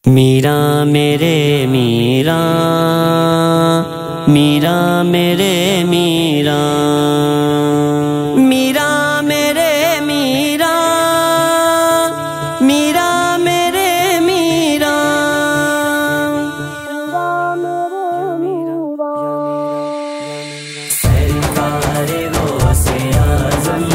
मीरा मेरे मीरा, मीरा मेरे मीरा, मीरा मेरे मीरा, मीरा मेरे मीरा, सरकार गौसे आज़म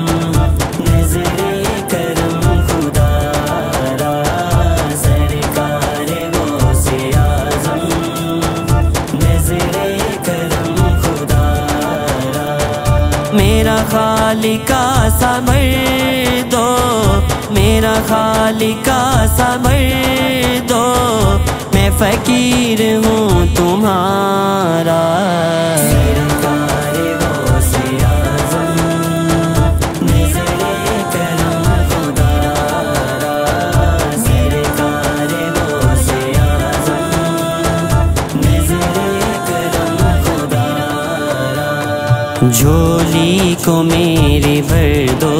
नज़रे करम खुदारा, सरकार गौसे आज़म नज़रे करम खुदारा, मेरा खालिका सबर दो, मेरा खालिका सबर दो, मैं फकीर हूँ तुम्हारा। सरकार गौसे आज़म नज़रे करम खुदारा, सरकार गौसे आज़म नज़रे करम खुदारा, झोली को मेरी भर दो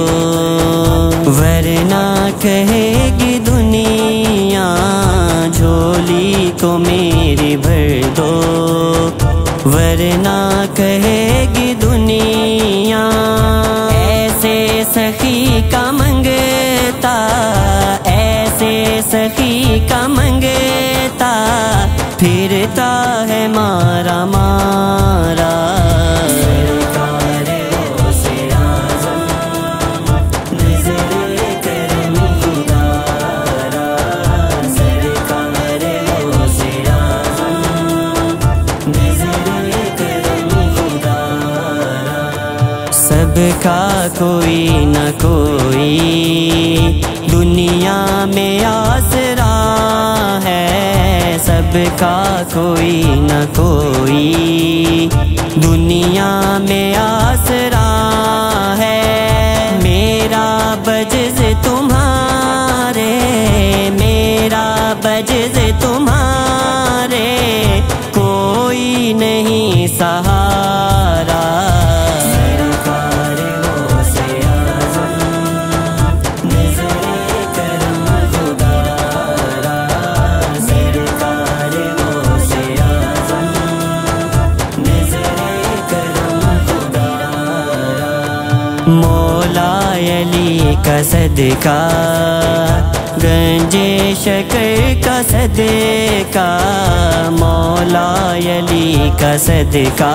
वरना कहेगी दुनिया, झोली को मेरी भर दो वरना कहेगी दुनिया, ऐसे सखी का मंगता, ऐसे सखी का मंगता, फिरता है मारा मारा। सबका कोई न कोई दुनिया में आसरा है, सबका कोई न कोई दुनिया में आसरा है, मेरा बज़्ज़ तुम्हारे, मेरा बज़्ज़ तुम्हारे, कोई नहीं सहारा। मौला अली का सदका, गंजे शकर का सदका, मौला अली का सदका,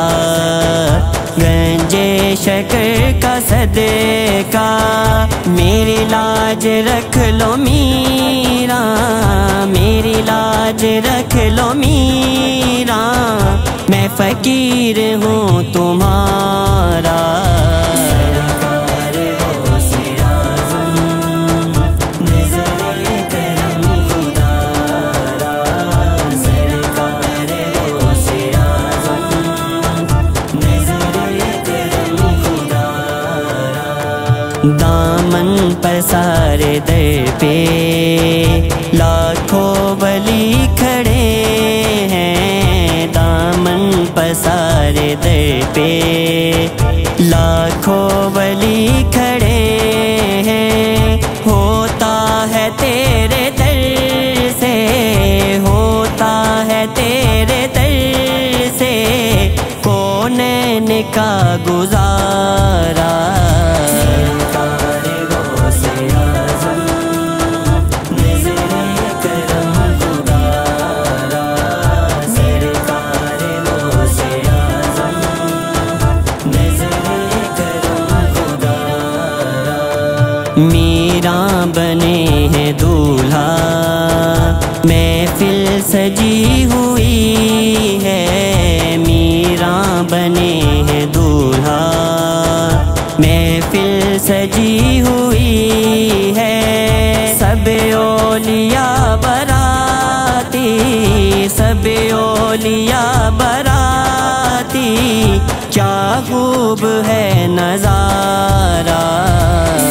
गंजे शकर का सदका, मेरी लाज रख लो मीरा, मेरी लाज रख लो मीरा, मैं फकीर हूँ तुम्हारा। दामन पर सारे दर पे लाखों वली खड़े हैं, दामन पर सारे दर पे लाखों वली खड़े हैं, होता है तेरे दर से, होता है तेरे दर से, कौनैन का गुजारा। मीरा बने हैं दूल्हा, महफिल सजी हुई है, मीरा बने हैं दूल्हा, महफिल सजी हुई है, सब औलिया बराती, सब औलिया बराती, क्या खूब है नज़ारा।